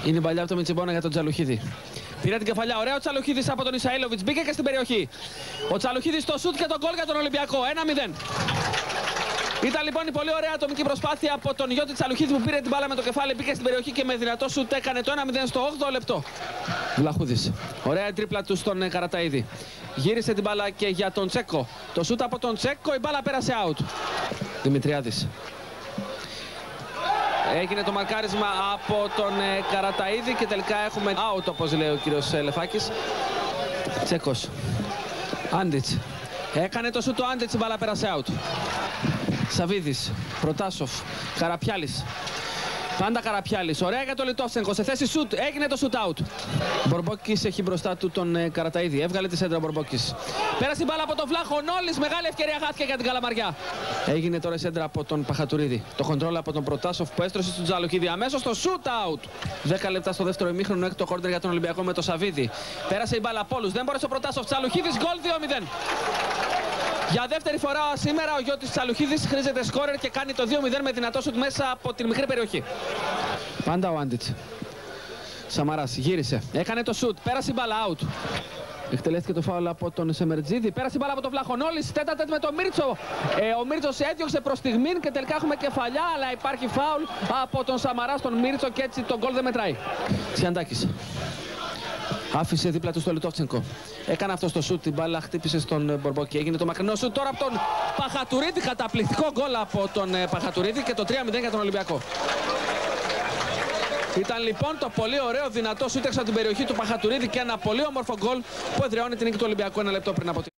Είναι η παλιά από το Μιτσιμπόνα για τον Τσαλουχίδη. Πήρε την κεφαλιά, ωραία ο Τσαλουχίδης από τον Ισαήλοβιτς. Μπήκε και στην περιοχή. Ο Τσαλουχίδης στο σουτ και τον γκολ για τον Ολυμπιακό. 1-0. Ήταν λοιπόν η πολύ ωραία ατομική προσπάθεια από τον Γιώτη Τσαλουχίδη που πήρε την μπάλα με το κεφάλι, μπήκε στην περιοχή και με δυνατό σουτ έκανε το 1-0 στο 8ο λεπτό. Βλαχούδης. Ωραία η τρίπλα του στον Καραταΐδη. Γύρισε την μπάλα και για τον Τσέκο. Το σουτ από τον Τσέκο, η μπάλα πέρασε out. Δημητριάδης. Έγινε το μαρκάρισμα από τον Καραταΐδη και τελικά έχουμε out, όπως λέει ο κύριος Λεφάκης. Τσέκος. Άντιτς. Έκανε το σουτ το Άντιτς, η μπάλα πέρασε out. Σαβίδης, Προτάσοφ, Καραπιάλης. Πάντα Καραπιάλης. Ωραία για τον Λιτόφτσενκο. Σε θέση σουτ. Έγινε το shoot out. Μπορμπόκης έχει μπροστά του τον Καραταΐδη. Έβγαλε τη σέντρα ο Μπορμπόκης. Πέρασε η μπάλα από τον Βλάχο. Νόλης. Μεγάλη ευκαιρία χάθηκε για την Καλαμαριά. Έγινε τώρα η σέντρα από τον Παχατουρίδη. Το κοντρόλ από τον Προτάσοφ που έστρωσε στον Τζαλουχίδη. Αμέσως το shoot out. 10 λεπτά στο δεύτερο ημίχρονο. Έκτο κόρνερ για τον Ολυμπιακό με το Σαβίδη. Πέρασε η μπάλα από όλους. Δεν μπόρεσε ο Προτάσοφ. Τζαλουχίδης γκολ 2-0. Για δεύτερη φορά σήμερα ο Γιώτης Τσαλουχίδης χρήζεται σκόρερ και κάνει το 2-0 με δυνατό σουτ μέσα από την μικρή περιοχή. Πάντα ο Άντιτς. Σαμαράς γύρισε. Έκανε το σουτ. Πέρασε η μπάλα out. Εκτελέστηκε το φάουλ από τον Σεμερτζίδη. Πέρασε η μπάλα από τον Βλαχονόλης. Τέτα-τέτ με τον Μίρτσο. Ο Μίρτσος έδιωξε προς στιγμήν και τελικά έχουμε κεφαλιά. Αλλά υπάρχει φάουλ από τον Σαμαρά στον Μίρτσο και έτσι τον γκολ δεν μετράει. Τσιαντάκης. Άφησε δίπλα του στο Λιτόφτσενκο. Έκανε αυτό το σουτ, την μπάλα χτύπησε στον Μπορμπόκη. Έγινε το μακρινό σουτ τώρα από τον Παχατουρίδη. Καταπληκτικό γκολ από τον Παχατουρίδη και το 3-0 για τον Ολυμπιακό. Ήταν λοιπόν το πολύ ωραίο δυνατό σουτ έξω από την περιοχή του Παχατουρίδη και ένα πολύ όμορφο γκολ που εδραιώνει την νίκη του Ολυμπιακού 1 λεπτό πριν από